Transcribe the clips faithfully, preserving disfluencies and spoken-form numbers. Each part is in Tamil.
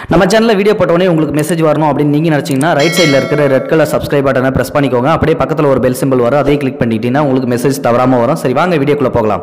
நம்ம சேனல்ல வீடியோ போட்டோனே உங்களுக்கு மெசேஜ் வரணும் அப்படின்னு நீங்க நினைச்சீங்கன்னா ரைட் சைடுல இருக்கிற ரெட் கலர் சப்ஸ்கிரைப் பட்டனை பிரஸ் பண்ணிக்கோங்க. அப்படியே பக்கத்துல ஒரு பெல் சிம்பிள் வரும், அதையும் கிளிக் பண்ணிட்டீங்கன்னா உங்களுக்கு மெசேஜ் தவறாம வரும். சரி, வாங்க வீடியோக்குள்ள போகலாம்.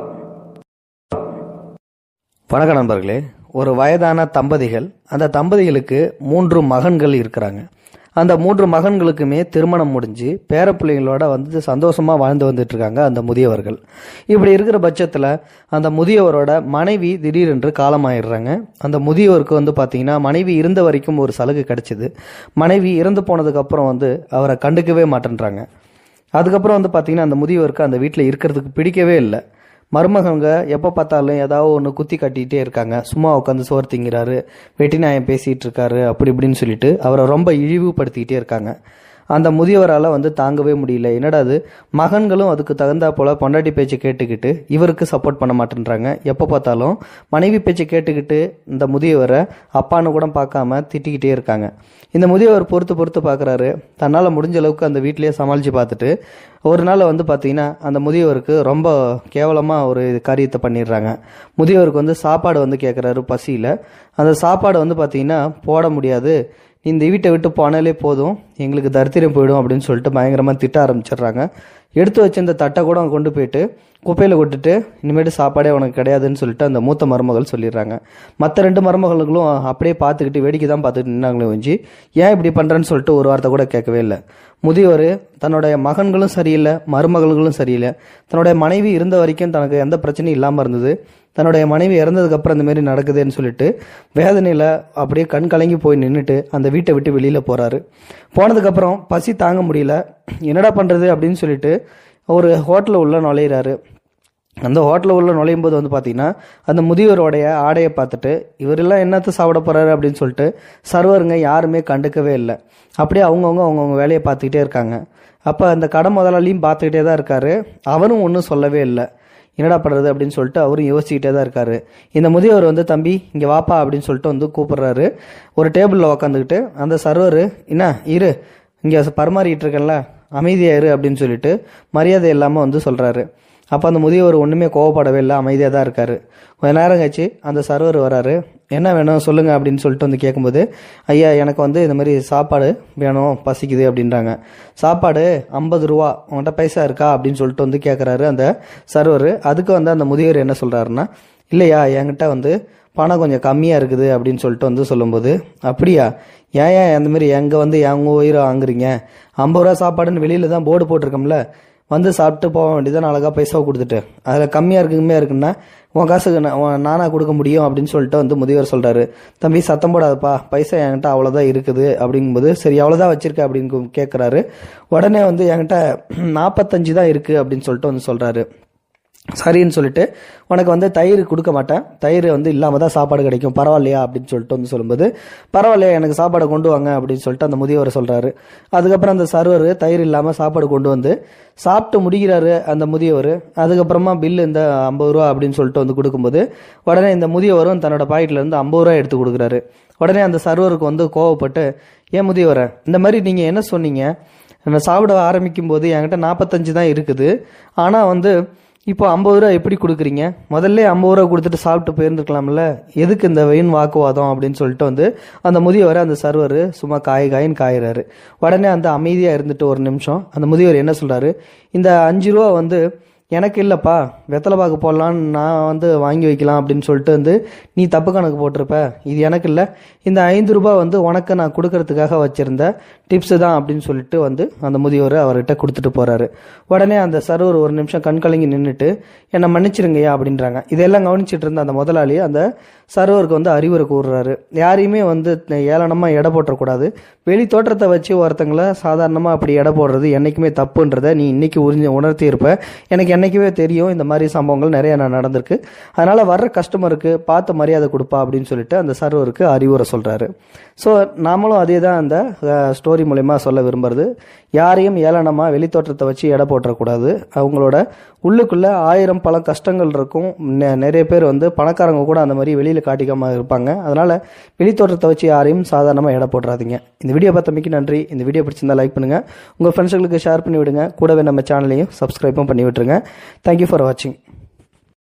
வணக்கம் நண்பர்களே. ஒரு வயதான தம்பதிகள், அந்த தம்பதிகளுக்கு மூன்று மகன்கள் இருக்கிறாங்க. அந்த மூன்று மகன்களுக்குமே திருமணம் முடிஞ்சு பேர பிள்ளைங்களோட வந்து சந்தோஷமா வாழ்ந்து வந்துட்டு இருக்காங்க அந்த முதியவர்கள். இப்படி இருக்கிற பட்சத்தில் அந்த முதியவரோட மனைவி திடீரென்று காலமாயிடுறாங்க. அந்த முதியவருக்கு வந்து பார்த்தீங்கன்னா மனைவி இருந்த வரைக்கும் ஒரு சலுகை கிடைச்சிது. மனைவி இறந்து போனதுக்கு அப்புறம் வந்து அவரை கண்டுக்கவே மாட்டேன்றாங்க. அதுக்கப்புறம் வந்து பார்த்தீங்கன்னா அந்த முதியவருக்கு அந்த வீட்டில் இருக்கிறதுக்கு பிடிக்கவே இல்லை. மருமகங்க எப்போ பார்த்தாலும் ஏதாவது ஒன்று குத்தி கட்டிகிட்டே இருக்காங்க. சும்மா உட்காந்து சோறு திங்கிறாரு, வெட்டி நாயம் பேசிகிட்டு இருக்காரு, அப்படி இப்படின்னு சொல்லிட்டு அவரை ரொம்ப இழிவுபடுத்திக்கிட்டே இருக்காங்க. அந்த முதியவரால் வந்து தாங்கவே முடியல. என்னடா அது, மகன்களும் அதுக்கு தகுந்தா போல் பொண்டாட்டி பேச்சை கேட்டுக்கிட்டு இவருக்கு சப்போர்ட் பண்ண மாட்டேன்றாங்க. எப்போ பார்த்தாலும் மனைவி பேச்சை கேட்டுக்கிட்டு இந்த முதியவரை அப்பான்னு கூட பார்க்காம திட்டிக்கிட்டே இருக்காங்க. இந்த முதியவர் பொறுத்து பொறுத்து பார்க்குறாரு. தன்னால் முடிஞ்ச அளவுக்கு அந்த வீட்டிலேயே சமாளித்து பார்த்துட்டு ஒரு நாள் வந்து பார்த்தீங்கன்னா அந்த முதியவருக்கு ரொம்ப கேவலமாக ஒரு காரியத்தை பண்ணிடுறாங்க. முதியவருக்கு வந்து சாப்பாடு வந்து கேட்குறாரு பசியில். அந்த சாப்பாடு வந்து பார்த்தீங்கன்னா போட முடியாது, இந்த வீட்டை விட்டு போனாலே போதும், எங்களுக்கு தரித்திரம் போயிடும் அப்படின்னு சொல்லிட்டு பயங்கரமாக திட்ட ஆரம்பிச்சிடுறாங்க. எடுத்து வச்சு இந்த தட்டை கூட அவங்க கொண்டு போயிட்டு குப்பையில் விட்டுட்டு இனிமேட்டு சாப்பாடே உனக்கு கிடையாதுன்னு சொல்லிட்டு அந்த மூத்த மருமகள் சொல்லிடுறாங்க. மற்ற ரெண்டு மருமகளும் அப்படியே பார்த்துக்கிட்டு வேடிக்கை தான் பார்த்துக்கிட்டு நின்னாங்களே வச்சு ஏன் இப்படி பண்ணுறேன்னு சொல்லிட்டு ஒரு வார்த்தை கூட கேட்கவே இல்லை. முதியவர் தன்னுடைய மகன்களும் சரியில்லை, மருமகள்களும் சரியில்லை. தன்னுடைய மனைவி இருந்த வரைக்கும் தனக்கு எந்த பிரச்சனையும் இல்லாமல் இருந்தது. தன்னுடைய மனைவி இறந்ததுக்கப்புறம் இந்த மாதிரி நடக்குதுன்னு சொல்லிட்டு வேதனையில் அப்படியே கண் கலங்கி போய் நின்றுட்டு அந்த வீட்டை விட்டு வெளியில் போகிறாரு. போனதுக்கப்புறம் பசி தாங்க முடியல, என்னடா பண்ணுறது அப்படின்னு சொல்லிட்டு ஒரு ஹோட்டலில் உள்ள நுழையிறாரு. அந்த ஹோட்டலில் உள்ள நுழையும் போது வந்து பார்த்தீங்கன்னா அந்த முதியவருடைய ஆடையை பார்த்துட்டு இவரெல்லாம் என்னத்தை சாப்பிட போகிறாரு அப்படின்னு சொல்லிட்டு சர்வருங்க யாருமே கண்டுக்கவே இல்லை. அப்படியே அவங்கவுங்க அவங்கவுங்க வேலையை பார்த்துக்கிட்டே இருக்காங்க. அப்போ அந்த கடை முதலாளியும் பார்த்துக்கிட்டே தான் இருக்காரு. அவரும் ஒன்றும் சொல்லவே இல்லை. என்னடா பண்ணுறது அப்படின்னு சொல்லிட்டு அவரும் யோசிச்சுக்கிட்டே தான் இருக்காரு. இந்த முதியவர் வந்து தம்பி இங்கே வாப்பா அப்படின்னு சொல்லிட்டு வந்து கூப்பிட்றாரு. ஒரு டேபிளில் உக்காந்துக்கிட்டு அந்த சர்வர் என்ன இரு இங்கே பரிமாறிட்டு இருக்கேன்ல அமைதியாயிரு அப்படின்னு சொல்லிட்டு மரியாதை இல்லாமல் வந்து சொல்கிறாரு. அப்போ அந்த முதியவர் ஒன்றுமே கோவப்படவே இல்லை, அமைதியாக தான் இருக்கார். கொஞ்ச நேரம் கழிச்சு அந்த சர்வர் வராரு. என்ன வேணும் சொல்லுங்கள் அப்படின்னு சொல்லிட்டு வந்து கேட்கும்போது ஐயா எனக்கு வந்து இந்த மாதிரி சாப்பாடு வேணும், பசிக்குது அப்படின்றாங்க. சாப்பாடு ஐம்பது ரூபா, உங்கள்கிட்ட பைசா இருக்கா அப்படின்னு சொல்லிட்டு வந்து கேட்குறாரு அந்த சர்வர். அதுக்கு வந்து அந்த முதியவர் என்ன சொல்கிறாருன்னா இல்லையா என்கிட்ட வந்து பணம் கொஞ்சம் கம்மியாக இருக்குது அப்படின்னு சொல்லிட்டு வந்து சொல்லும்போது அப்படியா, ஏன் ஏன் அந்த மாதிரி எங்கே வந்து எங்க உயிரை வாங்குறீங்க, ஐம்பது ரூபா சாப்பாடுன்னு வெளியில் தான் போர்டு போட்டிருக்கோம்ல, வந்து சாப்பிட்டு போக வேண்டியதான் அழகாக பைசாவை கொடுத்துட்டு அதில் கம்மியாக இருக்கு கம்மியாக இருக்குன்னா உன் காசுக்கு நானாக கொடுக்க முடியும் அப்படின்னு சொல்லிட்டு வந்து முதியவர் சொல்கிறாரு. தம்பி சத்தம் போடாதப்பா, பைசா என்கிட்ட அவ்வளோதான் இருக்குது அப்படிங்கும்போது சரி அவ்வளோதான் வச்சிருக்க அப்படின்னு கேட்குறாரு. உடனே வந்து என்கிட்ட நாற்பத்தஞ்சு தான் இருக்குது அப்படின்னு சொல்லிட்டு வந்து சொல்கிறாரு. சரின்னு சொல்லிட்டு உனக்கு வந்து தயிர் கொடுக்க மாட்டேன், தயிர் வந்து இல்லாமல் தான் சாப்பாடு கிடைக்கும், பரவாயில்லையா அப்படின்னு சொல்லிட்டு வந்து சொல்லும்போது பரவாயில்லையா எனக்கு சாப்பாடை கொண்டு வாங்க அப்படின்னு சொல்லிட்டு அந்த முதியவர் சொல்கிறாரு. அதுக்கப்புறம் அந்த சர்வர் தயிர் இல்லாமல் சாப்பாடு கொண்டு வந்து சாப்பிட்டு முடிக்கிறாரு அந்த முதியவர். அதுக்கப்புறமா பில்லு இந்த ஐம்பது ரூபா அப்படின்னு சொல்லிட்டு வந்து கொடுக்கும்போது உடனே இந்த முதியவரும் தன்னோட பாக்கெட்ல இருந்து ஐம்பது ரூபா எடுத்து கொடுக்குறாரு. உடனே அந்த சர்வருக்கு வந்து கோவப்பட்டு ஏன் முதியவரை இந்த மாதிரி நீங்கள் என்ன சொன்னீங்க, நான் சாப்பிட ஆரம்பிக்கும் போது என்கிட்ட நாற்பத்தஞ்சு தான் இருக்குது, ஆனால் வந்து இப்போ ஐம்பது ரூபா எப்படி கொடுக்குறீங்க, முதல்ல ஐம்பது ரூபா கொடுத்துட்டு சாப்பிட்டு போயிருந்துருக்கலாம்ல, எதுக்கு இந்த வெயின் வாக்குவாதம் அப்படின்னு சொல்லிட்டு வந்து அந்த முதியவர் அந்த சர்வர் சும்மா காய் காயின்னு காயிறாரு. உடனே அந்த அமைதியாக இருந்துட்டு ஒரு நிமிஷம் அந்த முதியவர் என்ன சொல்கிறாரு, இந்த அஞ்சு ரூபா வந்து எனக்கு இல்லைப்பா, வெத்தலை பாக்கு போடலான்னு நான் வந்து வாங்கி வைக்கலாம் அப்படின்னு சொல்லிட்டு வந்து நீ தப்பு கணக்கு போட்டிருப்ப, இது எனக்கு இல்லை, இந்த ஐந்து ரூபாய் வந்து உனக்கு நான் கொடுக்கறதுக்காக வச்சுருந்த டிப்ஸு தான் அப்படின்னு சொல்லிட்டு வந்து அந்த முதியவர் அவர்கிட்ட கொடுத்துட்டு போகிறாரு. உடனே அந்த சர்வர் ஒரு நிமிஷம் கண் கலங்கி நின்றுட்டு என்னை மன்னிச்சிருங்கய்யா அப்படின்றாங்க. இதெல்லாம் கவனிச்சிட்டு இருந்த அந்த முதலாளி அந்த சர்வருக்கு வந்து அறிவுரை கூறுறாரு. யாரையுமே வந்து ஏளனமாக எடை போட்டக்கூடாது, வெளி தோற்றத்தை வச்சு ஒருத்தங்களை சாதாரணமாக அப்படி எடை போடுறது என்றைக்குமே தப்புன்றதை நீ இன்னைக்கு உறிஞ்ச உணர்த்தி இருப்ப, எனக்கு என்றைக்குமே தெரியும் இந்த மாதிரி சம்பவங்கள் நிறைய நடந்திருக்கு, அதனால் வர்ற கஸ்டமருக்கு பார்த்து மரியாதை கொடுப்பா அப்படின்னு சொல்லிட்டு அந்த சர்வருக்கு அறிவுரை சொல்கிறாரு. ஸோ நாமளும் அதே தான் அந்த ஸ்டோரி மூலமா சொல்ல விரும்புறது, யாரையும் ஏளனமாக வெளித்தோற்றத்தை வச்சு எடை போட்டக்கூடாது. அவங்களோட உள்ளுக்குள்ளே ஆயிரம் பல கஷ்டங்கள் இருக்கும். நிறைய பேர் வந்து பணக்காரங்க கூட அந்த மாதிரி வெளியில் காட்டிக்காமல் இருப்பாங்க. அதனால் வெளித்தோற்றத்தை வச்சு யாரையும் சாதாரணமாக எடை போட்டுறாதீங்க. இந்த வீடியோ பார்த்தமைக்கு நன்றி. இந்த வீடியோ பிடிச்சிருந்தா லைக் பண்ணுங்கள், உங்கள் ஃப்ரெண்ட்ஸுங்களுக்கு ஷேர் பண்ணி விடுங்க, கூடவே நம்ம சேனலையும் சப்ஸ்கிரைப்பும் பண்ணி விட்டுருங்க. தேங்க்யூ ஃபார் வாட்சிங்.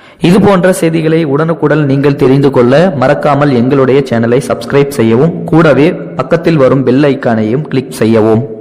இது போன்ற செய்திகளை உடனுக்குடன் நீங்கள் தெரிந்து கொள்ள மறக்காமல் எங்களுடைய சேனலை சப்ஸ்கிரைப் செய்யவும், கூடவே பக்கத்தில் வரும் பெல் ஐக்கானையும் கிளிக் செய்யவும்.